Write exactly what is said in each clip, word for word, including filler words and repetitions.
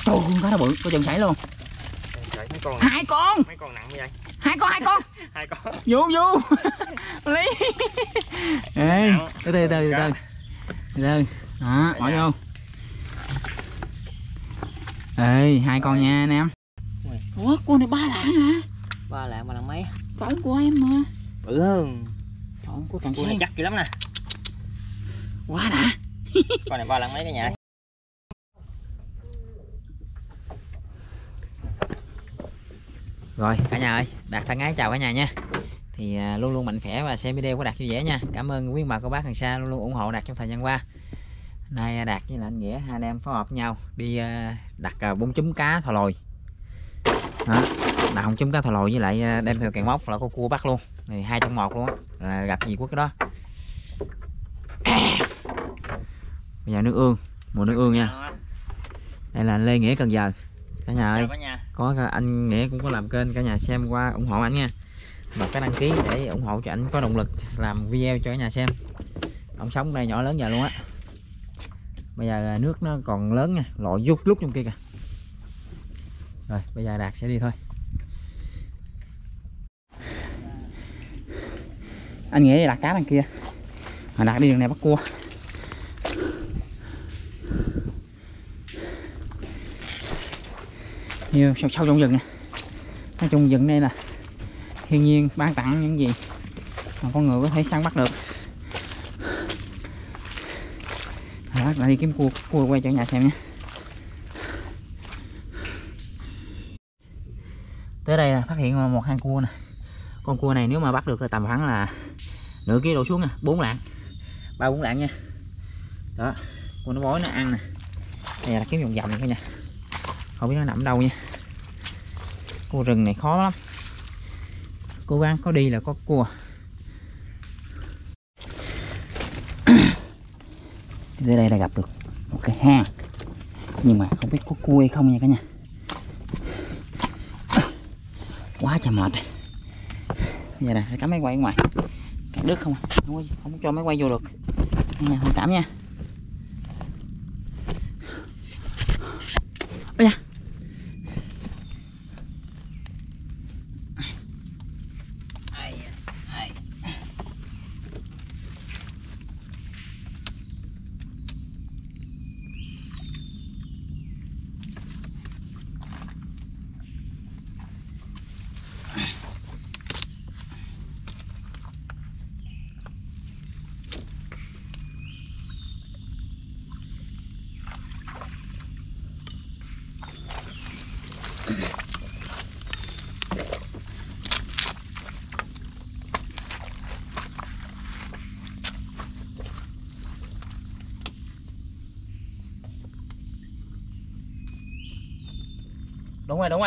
Trời ơi, con cá nó bự, có chân sảy luôn. Trời, mấy con Hai con. Mấy con nặng như vậy. Hai con, hai con. Hai con. Vô vô. Lấy. Ê, từ từ từ từ từ. Từ từ. Đó, bỏ vô. Ê, hai con nha anh em. Ủa, cua này ba lạng hả? Ba lạng, ba lạng mấy? Trời ơi, cua em mà. Bự hơn. Trời ơi, cua càng Cua này xem. chắc dữ lắm nè. Quá đã. Con này ba lạng mấy cả nhà. Rồi cả nhà ơi, Đạt thân ái chào cả nhà nha. Thì à, luôn luôn mạnh khỏe và xem video của Đạt vui vẻ nha. Cảm ơn quý bà cô bác hàng xa luôn luôn ủng hộ Đạt trong thời gian qua. Nay Đạt với là anh Nghĩa hai anh em phối hợp với nhau đi à, đặt à, bốn chúm cá thò lòi. Đó, đặt không chúm cá thò lòi với lại à, đem theo kèn móc là có cua bắt luôn. Này hai trong một luôn á, là gặp gì quốc cái đó. À. Bây giờ nước ương, mùa nước ương nha. Đây là Lê Nghĩa Cần Giờ. Cả nhà ơi, có anh Nghĩa cũng có làm kênh, cả nhà xem qua ủng hộ anh nha, và cái đăng ký để ủng hộ cho anh có động lực làm video cho cả nhà xem. Ông sống đây nhỏ lớn giờ luôn á. Bây giờ nước nó còn lớn nha, lội rút lúc trong kia kìa. Rồi bây giờ Đạt sẽ đi thôi. Anh Nghĩa đi đặt cá đằng kia, mà Đạt đi đường này bắt cua. Nhiều sâu sâu trong rừng nè. Nói chung rừng đây là thiên nhiên ban tặng những gì mà con người có thể săn bắt được. Đó, lại đi kiếm cua, cua quay cho nhà xem nha. Tới đây là phát hiện một hang cua nè. Con cua này nếu mà bắt được là tầm khoảng là nửa ký đổ xuống nè, bốn lạng, ba bốn lạng nha. Đó, cua nó bói nó ăn nè. Đây là kiếm vòng vòng thôi nha, không biết nó nằm đâu nha. Cua rừng này khó lắm, cố gắng có đi là có cua. Tới đây là gặp được một cái hang, nhưng mà không biết có cua hay không nha cả nhà. Quá trời mệt. Bây giờ là sẽ cắm máy quay ở ngoài, cắt đứt không, không, không cho máy quay vô được nha, thông cảm nha. Ôi da. Đúng rồi, đúng rồi.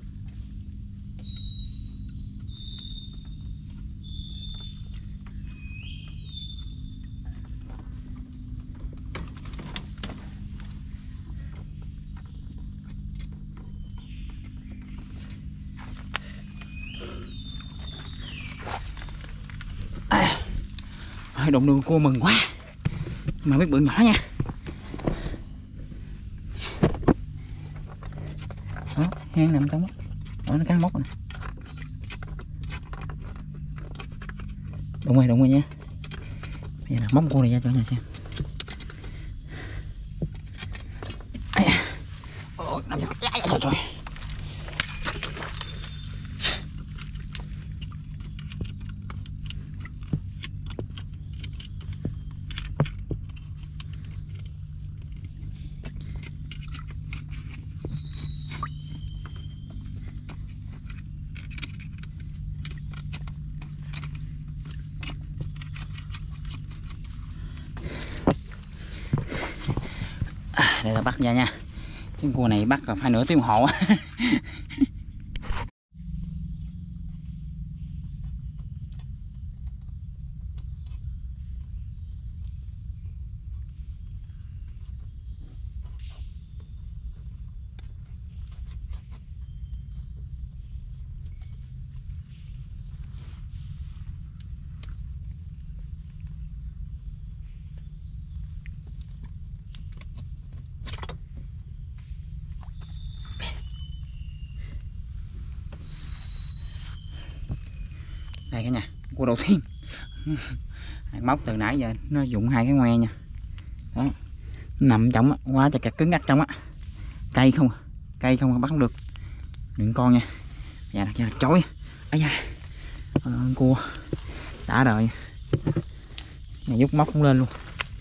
À, đụng đường cua mừng quá, mà biết bự nhỏ nha. Đó, hang nằm trong đó. Đó, nó cắn móc nè. Đúng rồi, đúng rồi nha. Bây giờ là móc cua này ra cho nhà xem. Ai da. Ôi, nằm trong. Ai da, trời trời. Đây là bắt ra nha, chứ cua này bắt là phải nửa tiếng đồng hồ. Đây cả nhà, cua đầu tiên. Móc từ nãy giờ nó dụng hai cái ngoe nha. Đó. Nằm trong á, quá chặt chặt cứng ngắt trong á. Cây không, cây không bắt không được. Đừng con nha. Dạ đặt nha, chối. Ấy da. À, cua đã đời. Nhà giúp móc cũng lên luôn.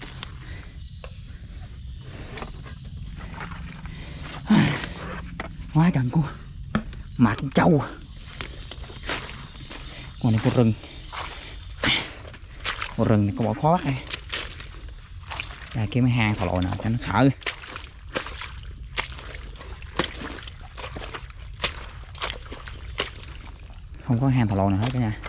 Quá trời cua. Mặt con trâu. Con này cua rừng. Cua rừng này có bỏ khó bắt đây. Đây kiếm cái hang thò lội nào cho nó thở. Không có hang thò lội nào hết cả nhà.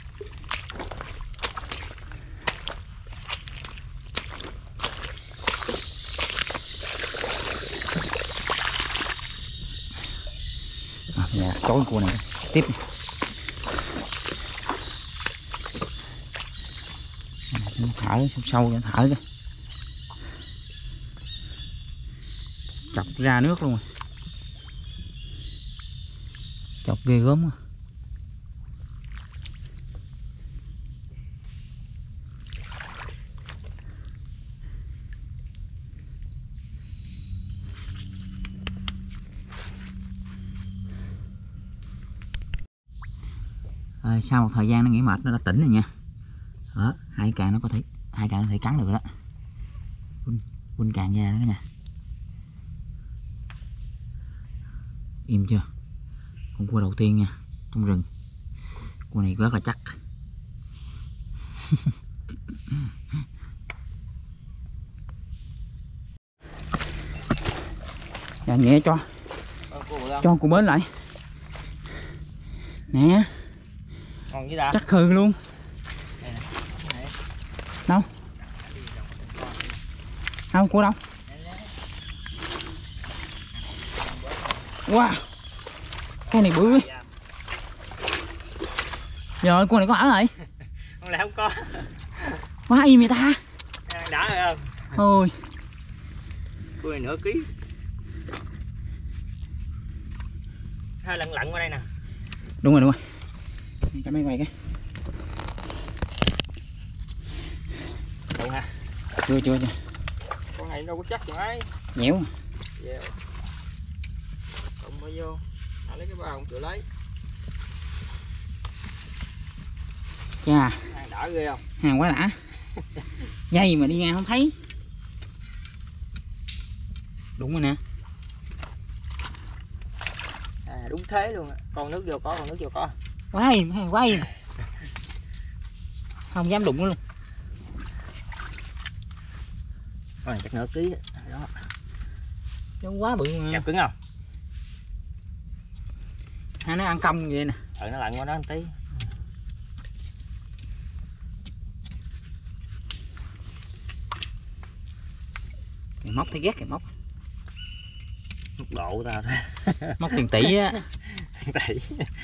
À, dạ, chối cua này tiếp này. Nó thở sâu sâu cho thở kìa. Chọc ra nước luôn rồi. Chọc ghê gớm quá. À, sau một thời gian nó nghỉ mệt nó đã tỉnh rồi nha. Đó, hai càng nó có thể hai càng nó thể cắn được rồi đó. Quên, quên càng ra đó cả nhà. Im chưa? Con cua đầu tiên nha, trong rừng. Cua này rất là chắc. Dạ nhẹ cho. Cho cua bến lại. Nè. Còn gì ta? Chắc khừ luôn. Đâu? Đâu, cua đâu? Wow. Cái này bự. Rồi, cua này có ở rồi. Không lẽ không có. Quá im vậy ta. Đã rồi không? Ôi. Cua này nửa ký. Hơi lận lận qua đây nè. Đúng rồi, đúng rồi. Cái máy quay cái. Đúng hả? Chưa, chưa, chưa. Con này đâu có chắc rồi ấy. Nhẽo. Yeah. Không bao vô. À, lấy cái bao không chịu lấy. Chà. Hàng đỏ ghê không? Hàng quá đã. Dây mà đi ngang không thấy. Đúng rồi nè. À, đúng thế luôn. Con nước vô có, con nước vô có. Quá im, hàng quá im. Không dám đụng nó luôn. Con này chắc nửa ký đó. Nó quá bự mà. Kẹp cứng không? Hai nó ăn cong vậy nè. Ừ, nó lặn qua đó một tí. Cái móc thấy ghét cái móc. Mức độ của tao đó. Móc tiền tỷ á. Tỷ.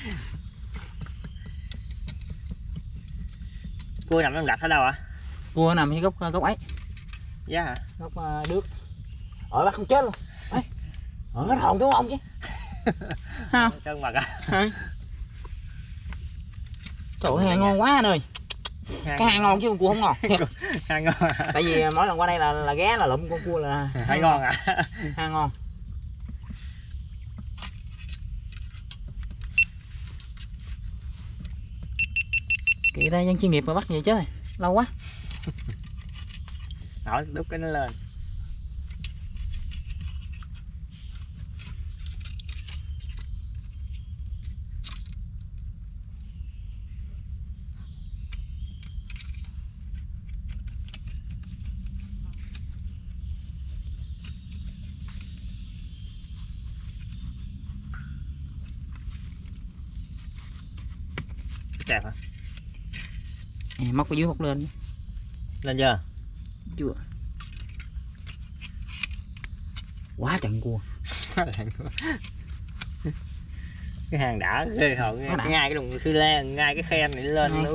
Cua nằm trong đặt ở đâu ạ? À? Cua nằm ở gốc gốc ấy. Dạ hả? Gốc uh, nước. Ở bác không chết luôn. Ấy. Ở nó hồn đúng không chứ? Không? Chân mặt à? Trời ơi, hàng ngon quá anh ơi. Hàng... Cái hàng ngon chứ con cua không ngon. Hàng ngon à? Tại vì mỗi lần qua đây là là ghé là lụm con cua là hàng ngon à? Hàng ngon. Kìa đây dân chuyên nghiệp mà bắt gì chứ. Lâu quá. Nổi đúc cái nó lên. Đẹp hả? À, móc ở dưới móc lên. Lên chưa? Chưa. Quá trận cua. Cái hàng đã ghê hồn, ngay cái đồng khư le, ngay cái khen này lên ngay luôn.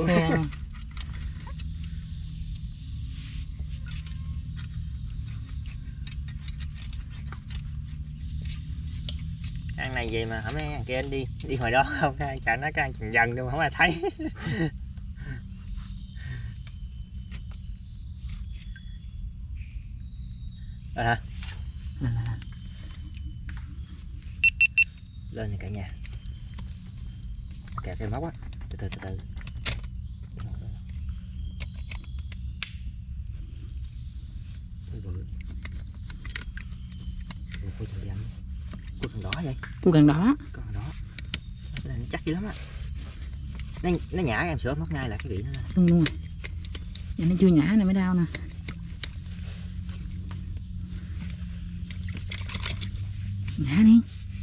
Hàng này vậy mà hả mấy hàng kia anh đi đi ngoài đó không, cái chạy nó cái dần dần đâu mà không ai thấy. Rồi hả? Lên, lên, lên. Lên này cả nhà. Kẹo cái móc á. Từ từ từ từ. Ôi bự. Ủa, coi trời anh. Có con đỏ vậy? Tôi cần đó. Con đỏ. Cái này nó chắc dữ lắm á. Nó nó nhả em sửa móc ngay lại cái gì đó nè. Luôn luôn rồi. Giờ nó chưa nhả này mới đau nè. Nhả đi.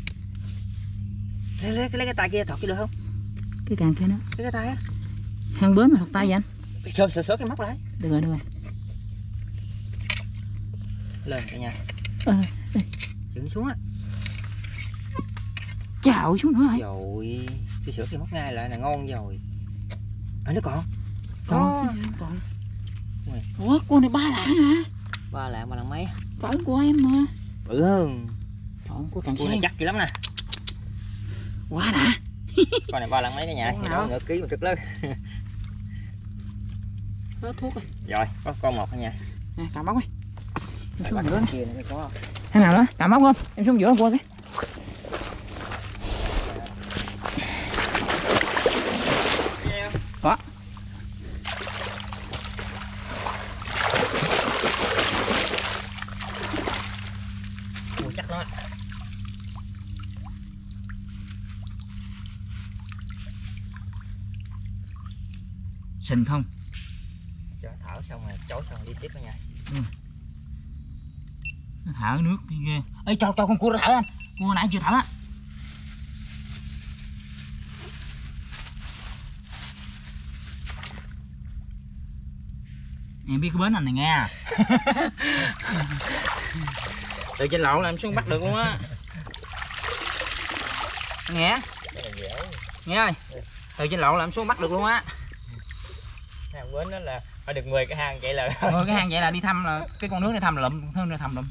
Lấy, lấy, lấy cái tay kia thọt cái được không? Cái càng kia nó. Lấy cái tay á. Hàng bướm mà thọt tay vậy anh? Sửa sửa sửa cái móc lại. Được rồi, được rồi. Lên cả nhà. Ờ, Dựng xuống á. chào xuống nữa rồi. Rồi, cái sửa cái móc ngay lại là ngon rồi. À nó còn. Còn cái sao còn. Ủa cô này ba lạng hả? Ba lạng ba lạng mấy? Cỡ của em mà. Bự hơn. Trời ơi, cô càng Con này sen. chắc dữ lắm nè. Quá đã. Con này ba lạng mấy cả nhà, thì đó nửa ký một trực lớn. Hết thuốc rồi. Rồi, có con một cả nhà. Nè, cầm bóc đi. Em xuống Bắt giữa. kia này có. Thế nào đó, cầm bóc không? Em xuống giữa cô cái. Có. Ủa, chắc nó. Sình không? Cho nó thở xong rồi chối xong rồi đi tiếp cả nhà. Ừ. Nó thở nước đi ghê. Ê cho cho con cua nó thở anh. Cua nãy chưa thở á. Em biết cái bến anh này nghe. Từ trên lậu là em xuống bắt được luôn á. Nghe. Nghe ơi. Từ trên lậu là em xuống bắt được luôn á. Hàng bến đó là phải được mười cái hang vậy là. mười cái hang vậy là đi thăm là cái con nước này thăm lụm, con nước thăm lụm.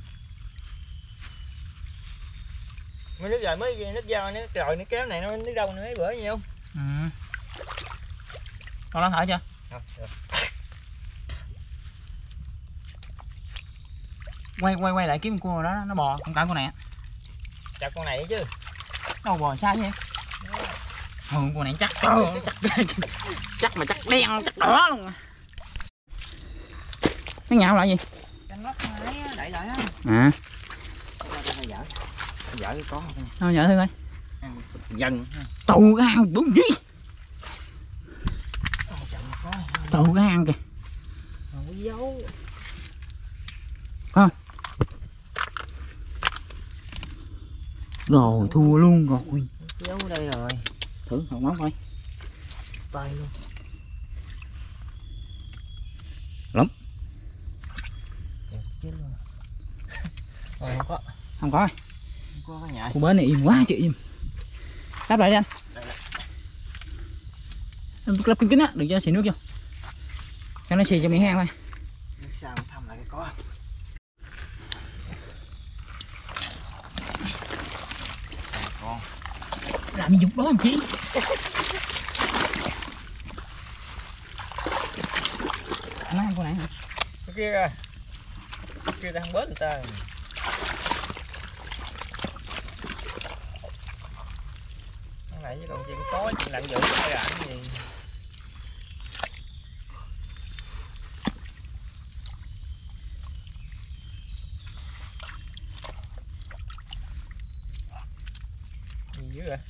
Mới nước rồi mới nước dao nước rồi nước kéo này nó nước đông mấy bữa nhiều. Ừ. Con nó thở chưa? Rồi, rồi. Quay quay quay lại kiếm con cua đó nó bò, con cỡ con này á. Chặt con này chứ. Đâu bò xa vậy? Ừ, con này chắc trời ơi, chắc, chắc chắc mà chắc đen chắc đỏ luôn. Nó nhạo lại gì? Canh lót máy đẩy lại á. À. Dở. Dở cái có không? Thôi nhớ thương ơi. Dần. Tù cái hang đúng gì? Tù cái hang kìa. Không có dấu. Không. Rồi thua luôn rồi. Dấu đây rồi. Thử thằng móc coi. Tay luôn. Lắm. Chết luôn. Rồi không có. Không có. Không có cái nhà. Khu bến này im quá chị im. Đáp lại đi anh. Em lắp kính kính á, đừng cho xì nước vô. Cho nó xì cho miệng hang thôi. Nước sao thăm lại cái có. Con. Làm gì dục đó anh chị. Anh nói con này hả? Cái kia kìa. Cái kia đang bớt người ta. Cái này chứ còn chuyện tối chuyện lạnh dữ hay là cái gì. Gì dữ rồi.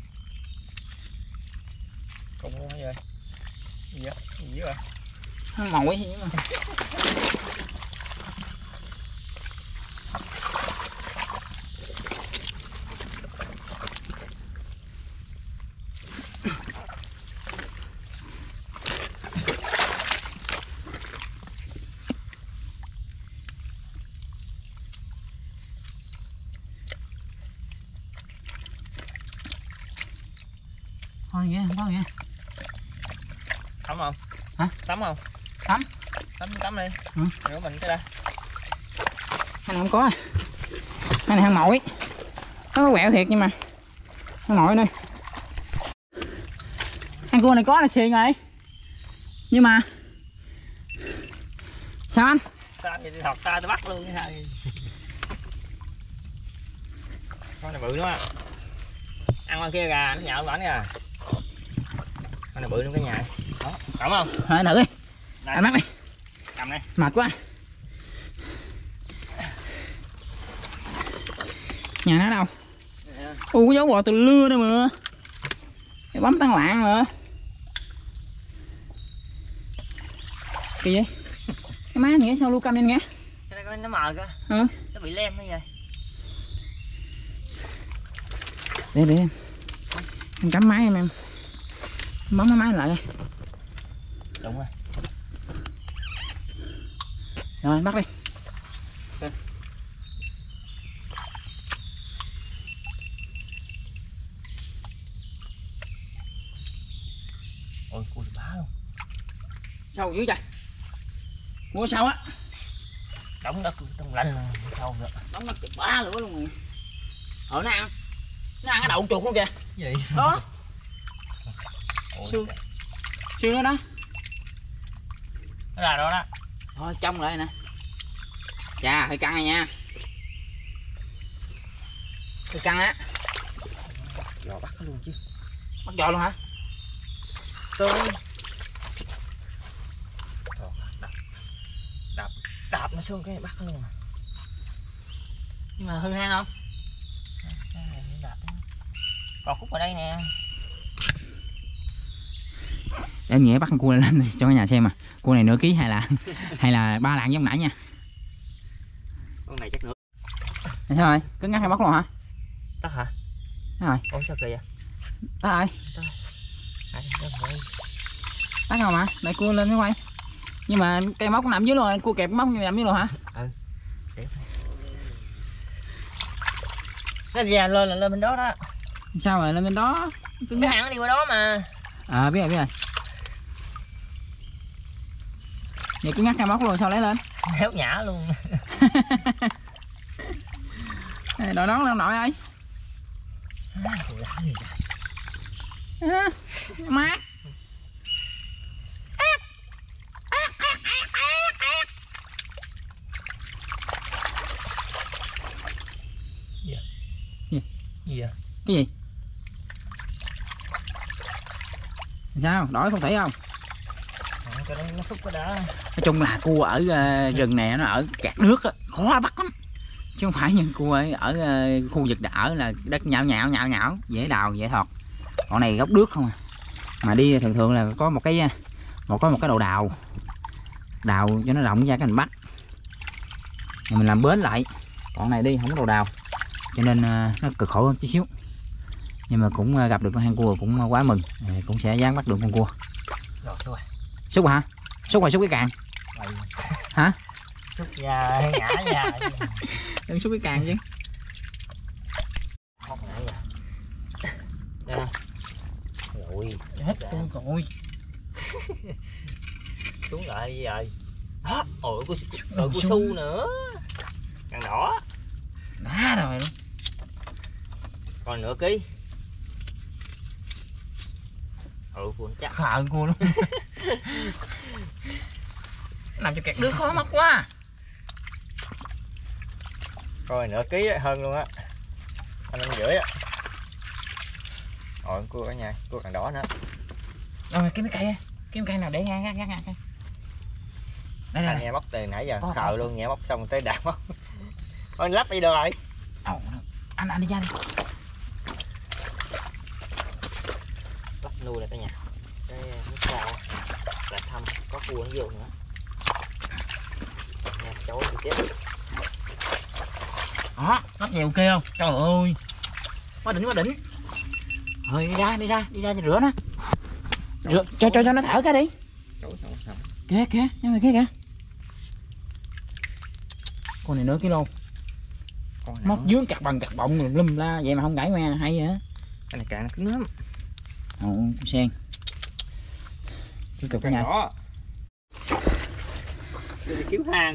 Còn mua hay rồi. Gì vậy? Gì dữ rồi. Nó mồi gì mà. Thôi vậy, không có gì. Tắm không? Hả? Tắm không? Tắm. Tắm tắm đi. Ừ. Rửa mình cái đây. Cái này không có. Cái này hang mồi. Nó có quẹo thiệt nhưng mà hang mồi đây. Hang cua này có là xiên rồi. Nhưng mà sao anh? Sao vậy thì thọt ta tôi bắt luôn cái này. Con này bự nữa. Ăn con kia gà nó nhậu bển kìa. Con này bự nữa cả nhà. Đó, cầm không? Thôi thử đi. Đây. Anh bắt đi. Cầm đây. Mệt quá. Nhà nó đâu? U có dấu bò từ lưa nữa mà. Cái bấm tăng lạng mà. Kỳ vậy? Cái má nghĩa sao lưu cam lên nghe? Cái này nó mờ kìa. Ừ. Nó bị lem nó vậy. Để để em cắm máy em em. Bấm cái máy lại đây. Đúng rồi. Rồi anh bắt đi. Okay. Ôi cua bá luôn. Sâu dữ trời. Mua sâu á. Đóng đất trong lạnh sâu rồi. Đóng đất bá lửa luôn rồi. Ờ nó ăn. Nó ăn cái đậu chuột luôn kìa. Gì? Đó. Xương. Xương đó đó. Nó là đó đó. Thôi trong lại nè. Chà hơi căng này nha. Hơi căng á. Giò bắt nó luôn chứ. Bắt giò luôn hả? Tôi đập đập đập nó xuống cái bắt nó luôn. Nhưng mà hư hang không? Đập. Còn khúc ở đây nè. Để Nghĩa bắt con cua lên đi, cho cả nhà xem mà. Cua này nửa ký hay là hay là ba lạng giống nãy nha. Con này chắc nữa. Sao rồi? Cứ ngắt hay bắt luôn hả? Tắt hả? Tắt rồi. Ủa sao kìa vậy? Tắt rồi. Tắt rồi mà. Để cua lên mới quay. Nhưng mà cây móc nằm dưới rồi, cua kẹp móc nằm dưới rồi hả? Ừ. Để nó già lên là lên bên đó đó. Sao rồi lên bên đó? Cứ cái hàng nó đi qua đó mà. À biết rồi biết rồi. Vậy cứ ngắt cây móc luôn sao lấy lên? Héo nhả luôn. Đòi nón lên nội ơi. À, mát. Gì? Gì? Gì vậy? Cái gì? Sao? Đổi phong thủy không? À, cái đó nó xúc cái đó. Nói chung là cua ở uh, rừng này nó ở kẹt nước á, khó bắt lắm. Chứ không phải như cua ở, ở uh, khu vực đã ở là đất nhão nhão nhão nhão, dễ đào dễ thọt. Còn này gốc nước không à. Mà đi thường thường là có một cái một có một cái đầu đào. Đào cho nó rộng ra cái mình bắt. Rồi mình làm bến lại. Còn này đi không có đầu đào. Cho nên uh, nó cực khổ hơn chút xíu. Nhưng mà cũng uh, gặp được con hang cua cũng quá mừng. Rồi cũng sẽ dám bắt được con cua. Rồi thôi. Xúc hả? Xúc rồi xúc cái càng. Mày. Hả? Xúc da ngã da. Đừng xúc cái càng chứ. Khóc ngã da. Nè. Rồi, Hết con rồi. xuống lại gì rồi. Đó, ôi cô ôi cô su nữa. Càng đỏ. Đá rồi luôn. Còn nửa ký. Ừ, cuốn chắc. Khờ cua luôn. Làm cho kẹt đứa khó mất quá. Coi nửa ký hơn luôn á. Anh năm rưỡi á. Ôi cua cả nhà, cua càng đỏ nữa. Rồi kiếm cái cây, kiếm cây nào để ngang ngang ngang ngang. Đây đây. Nghe móc từ nãy giờ Có, khờ có. luôn, nghe móc xong tới đạp móc. Thôi lắp đi được rồi. Ồ, anh anh đi ra đi. Lắp nuôi này cả nhà. Cái nước sao là thăm có cua nó vô nữa. Nha, cháu đi tiếp. Đó, lắp về ok không? Trời ơi. Quá đỉnh quá đỉnh. Rồi đi ra, đi ra, đi ra cho rửa nó. Rửa, cho cho cho nó thở cái đi. Kìa kìa, nha mày kìa kìa. Con này nửa kilo. Móc dướng chặt bằng chặt bọng rồi lum la vậy mà không gãy ngoe hay vậy. Cái này càng nó cứng lắm. Ồ, con sen. Tiếp tục cái nhà. Đi kiếm hang.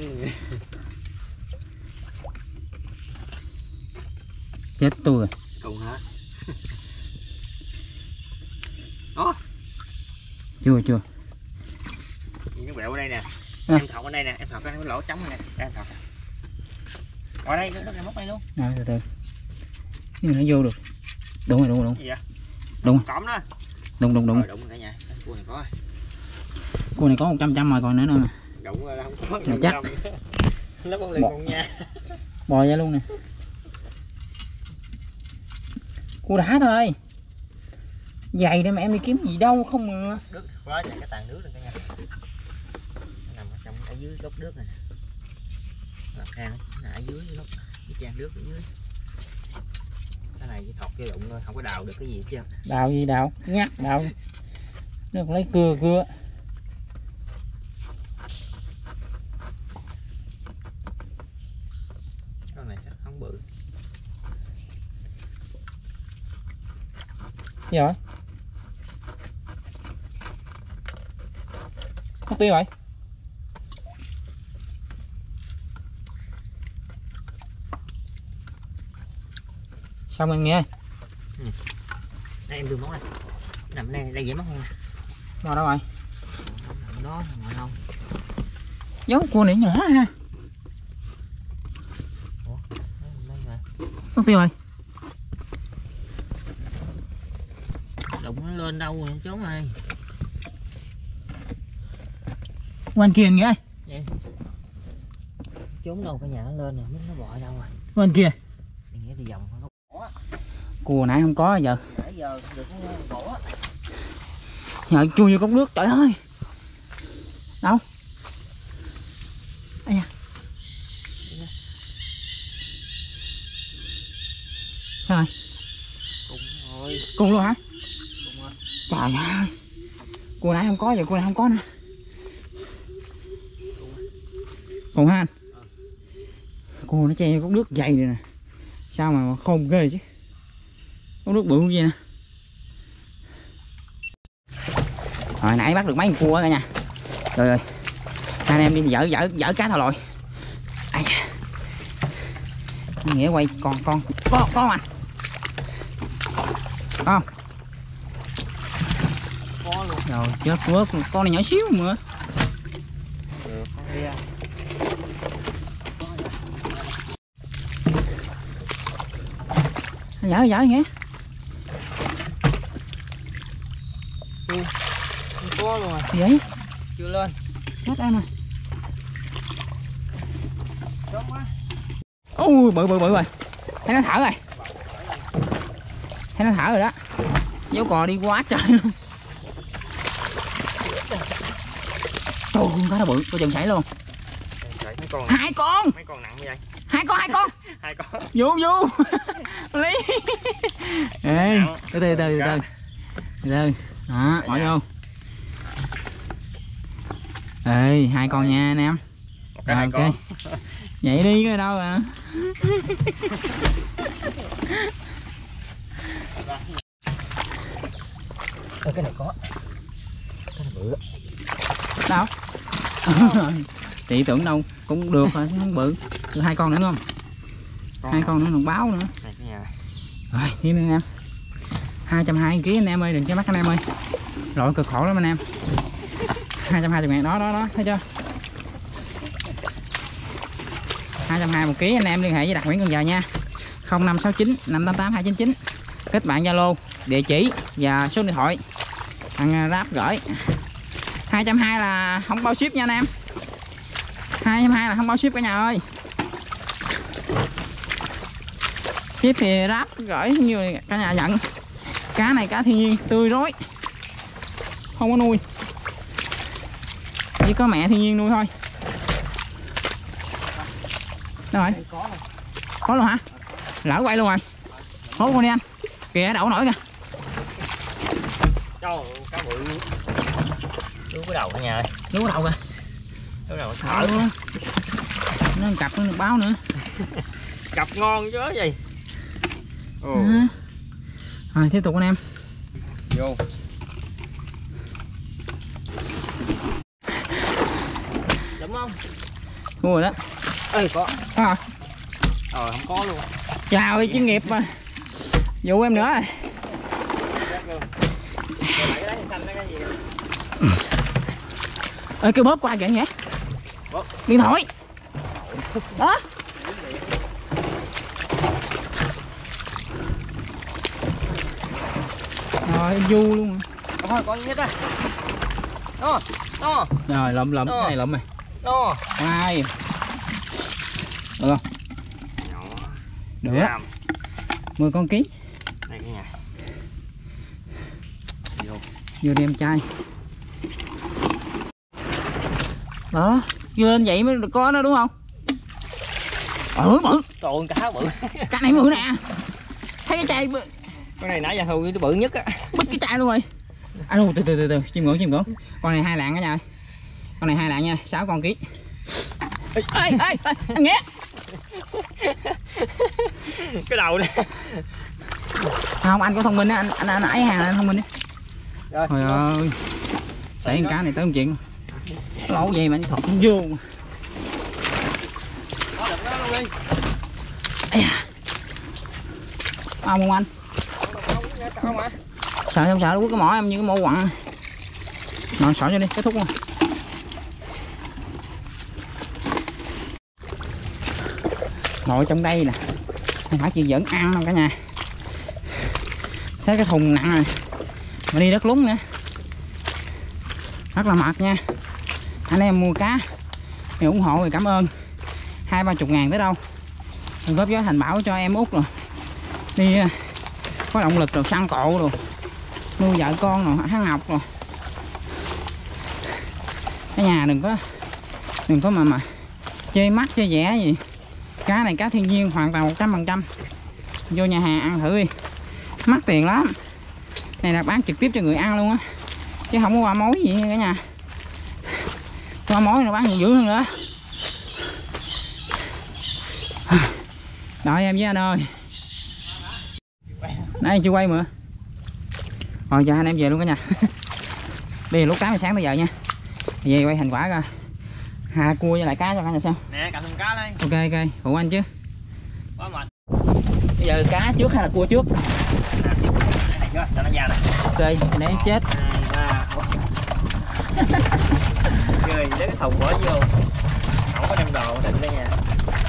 Chết tôi rồi. Cùng hả? Đó. Chưa chưa. Nó bẹo ở đây nè. À. Em thọc ở đây nè, em thọc cái lỗ trống này nè. Đây em thọc. Ở đây, nó móc đây luôn. Rồi từ từ. nhưng mà nó vô được. Đúng rồi, đúng rồi, đúng. Gì vậy? Đúng rồi. Cọm đó. Đúng đúng đúng. Rồi, đúng cả nhà. Cua này có. Cua này có một trăm trăm rồi, còn nữa nữa. Đụng rồi không có. Mà chắc. Nó con liền Một. con nha. Bò ra luôn nè. Cua đá thôi. Dày để mà em đi kiếm gì đâu không mà. Nước quá trời cái tàn nước lên cả nhà. Nó nằm ở trong ở dưới gốc nước này nè. Nó hang nó ở dưới gốc cái trang nước ở dưới. Cái này chỉ thọt vô đụng thôi, không có đào được cái gì hết trơn. Đào gì đào, nhắc đào. Nó còn lấy cưa cưa. Con này chắc không bự. Gì rồi? Mất tiêu rồi. Xong em nghe. Ừ. Đây em đưa món này. Nằm đây, đây dễ mất không nè. Mò đâu rồi? Nằm đó, nằm không? Giống cua này nhỏ ha. Ủa, đây mà. Mất tiêu rồi. Đụng nó lên đâu rồi trốn ơi. Quan kia nghe. Vậy. Trốn đâu cả nhà nó lên rồi, biết nó bò ở đâu rồi. Quan kia. Mình nghĩ đi vòng không có. Cua nãy không có giờ. Nãy giờ được nó gỗ á. Nhờ chui vô cốc nước, trời ơi. Đâu? Ây da. Sao rồi? Cùng rồi. Cùng luôn hả? Cùng rồi. Trời ơi. Cua nãy không có, giờ cua này không có nữa. Cùng ha anh? Ờ. Cua nó che cốc nước dày rồi nè. Sao mà khôn ghê chứ. Cốc nước bự như vậy nè. Rồi nãy bắt được mấy con cua cả nhà. Rồi rồi. Hai anh em đi dở dở dở cá thò lòi. Ai da. Nghĩa quay con con có có anh. Có không? Có luôn. Rồi chết quớt, con này nhỏ xíu mà. Được, con đi à. Dở dở nghe. Ừ. Có luôn rồi. Gì vậy? Chưa lên. Chết em rồi. Trốn quá. Ui bự bự bự rồi. Thấy nó thở rồi. Thấy nó thở rồi đó. Dấu cò đi quá trời luôn. Trời ơi, cá nó bự, coi chừng sảy luôn. Trời, mấy con Hai con. mấy con nặng như vậy. Hai con, hai con. Hai con. Vô vô. Lấy. Ê, từ từ từ từ từ. Từ từ. Đó, bỏ vô. Ê, hai con nha anh em. Một cái Rồi, hai ok. con. Vậy đi cái đâu à. Ê, cái này có. Cái này bự. Đâu? Chị tưởng đâu cũng được rồi, không bự. Được hai con nữa không? Con Hai nào? con nữa còn báo nữa. Này cái nhà này. Rồi, đi anh em. hai trăm hai mươi ký anh em ơi, đừng cho mắt anh em ơi. Lội cực khổ lắm anh em. hai trăm hai mươi ngàn đó đó đó, thấy chưa? hai trăm hai mươi một ký anh em liên hệ với Đạt Nguyễn Cần Giờ nha. không năm sáu chín năm tám tám hai chín chín. Kết bạn Zalo, địa chỉ và số điện thoại. Thằng Ráp gửi. hai trăm hai mươi là không bao ship nha anh em. hai trăm hai mươi là không bao ship cả nhà ơi. Ship thì Ráp gửi như cả nhà nhận. Cá này cá thiên nhiên tươi rối, không có nuôi, chỉ có mẹ thiên nhiên nuôi thôi. Đâu rồi? Có luôn hả? Lỡ quay luôn rồi. Hốt con đi anh. Kìa đậu nổi kìa. Trời cá bự. Lú cái đầu cả nhà ơi. Lú cái đầu kìa. Lú đầu Thở thở. luôn. Nó cặp nó được báo nữa. Cặp ngon chứ gì. Ồ. À. Rồi tiếp tục anh em. Vô. Đúng không? Mua rồi đó. Ê có. Có hả? Ờ không có luôn. Chào ơi chuyên nghiệp mà. Dụ em nữa rồi. Ê kêu bóp qua kìa vậy. Điện thoại. Đó. Rồi du luôn. Thôi con nhất á. Đó, đó. Rồi lụm lụm cái này lụm này. Đó. Hai. Được không? Được. mười con ký. Đây cả nhà. Vô. Vô đi em trai. Đó, lên vậy mới có nó đúng không? Bự bự. Trời ơi, cá bự. Cái này bự nè. Thấy cái chai bự. Cái này nãy giờ thôi nó bự nhất á. Bứt cái chai luôn rồi. À đâu, từ từ từ từ, chim ngưỡng chim ngưỡng. Con này hai lạng cả nhà. Con này hai lạng nha, sáu con ký. Ê ê ê, anh Nghĩa. Cái đầu này. Không, anh có thông minh á, anh anh anh nãy hàng anh thông minh đi. Rồi. Trời ơi. Xảy con cá này tới một chuyện. Lâu gì mà anh thọt không vô. Đó, đập nó luôn đi. Ây da. Ao không anh? Sao mà? Sợ không sợ, quất cái mỏ em như cái mỏ quặng. Nó sợ cho đi, kết thúc luôn. Ngồi trong đây nè, không phải chị vẫn ăn đâu cả nhà. Xé cái thùng nặng rồi mà đi đất lúng nữa, rất là mệt nha. Anh em mua cá thì ủng hộ thì cảm ơn. Hai ba chục ngàn tới đâu mình góp gió thành bảo cho em út rồi đi có động lực rồi, săn cộ rồi, nuôi vợ con rồi, hắn học rồi. Cái nhà đừng có đừng có mà mà chê mắt chê vẽ gì. Cá này cá thiên nhiên hoàn toàn một trăm phần trăm. Vô nhà hàng ăn thử đi, mắc tiền lắm. Này là bán trực tiếp cho người ăn luôn á, chứ không có qua mối gì cả nhà. Qua mối nó bán nhiều dữ hơn nữa. Đợi em với anh ơi. Nãy chưa quay mà. Rồi giờ anh em về luôn cả nhà. Đi lúc tám giờ sáng tới giờ nha. Về quay thành quả coi. Hà cua với lại cá cho cả nhà xem. Nè, cầm thùng cá đây. Ok ok, phụ anh chứ. Quá mệt. Bây giờ cá trước hay là cua trước? Này cho nó ra này. Ok, để chết. Hai, ba. Chơi lấy cái thùng bỏ vô. Không có đem đồ định đây nha.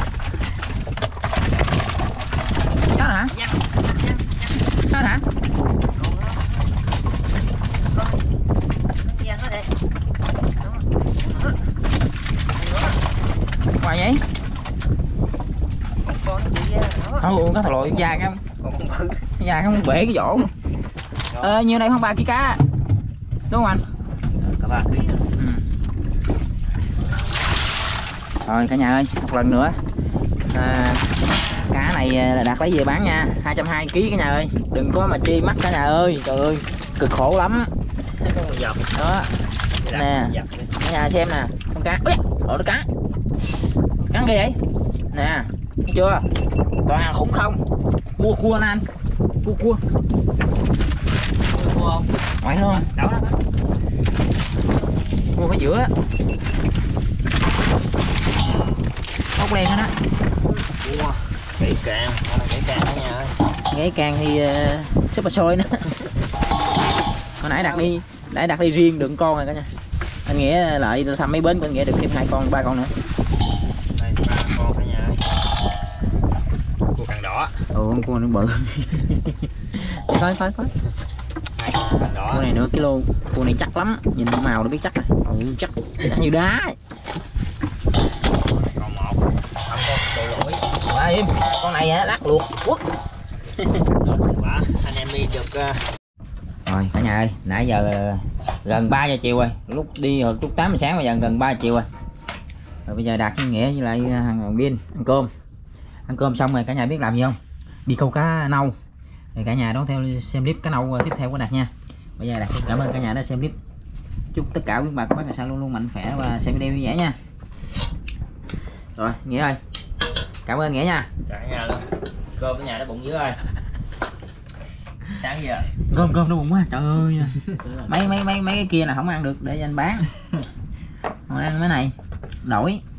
Đó hả? Đó hả? Ngoài vậy? Ồ, có thằng lội da cái da cái bể cái vỗ. Ờ, nhiêu này khoảng ba ký cá đúng không anh? Cả ba ký. Ừ. Rồi cả nhà ơi, một lần nữa à, cá này là Đạt lấy về bán nha, hai trăm hai mươi ký cả nhà ơi, đừng có mà chi mắc cả nhà ơi, trời ơi cực khổ lắm đó nè. Cả nhà xem nè, con cá, ui, nó cá cắn ghê vậy nè, thấy chưa, toàn khủng không, cua cua nè anh, cua cua Cua không? ngoại hơn Đảo đó. cua phải giữa ốc đen đó đó. Cua gãy càng, con này gãy càng cả nhà ơi. Gãy càng thì uh, super sôi nữa. Hồi nãy đặt đi nãy đặt đi riêng đựng con rồi cả nhà. Anh Nghĩa lại thăm mấy bến, con Nghĩa được thêm hai con ba con nữa. Đây ba con cả nhà ơi. Cua càng đỏ. Ừ, con cua nó bự. Thôi thôi thôi. Hai con càng đỏ. Cua này nửa kilo, cua này chắc lắm, nhìn màu nó biết chắc rồi. Ừ, chắc chắc như đá. Còn một. Không có tội lỗi. Quá im. Con này á lát luộc quất. Quả anh em đi được. Uh... Rồi cả nhà ơi, nãy giờ gần ba giờ chiều rồi, lúc đi hồi lúc tám giờ sáng, bây giờ gần ba giờ chiều rồi. Rồi bây giờ Đạt với Nghĩa với lại thằng Biên ăn cơm. Ăn cơm xong rồi cả nhà biết làm gì không? Đi câu cá nâu. Thì cả nhà đón theo xem clip cá nâu tiếp theo của Đạt nha. Bây giờ Đạt cảm ơn cả nhà đã xem clip. Chúc tất cả quý bà các bác là sao luôn luôn mạnh khỏe và xem video vui vẻ nha. Rồi Nghĩa ơi, cảm ơn Nghĩa nha. Cả nhà luôn. Cơm ở nhà nó bụng dữ rồi. Sáng giờ Cơm cơm nó bụng quá trời ơi. mấy mấy mấy mấy cái kia là không ăn được để anh bán. Còn ăn mấy này đổi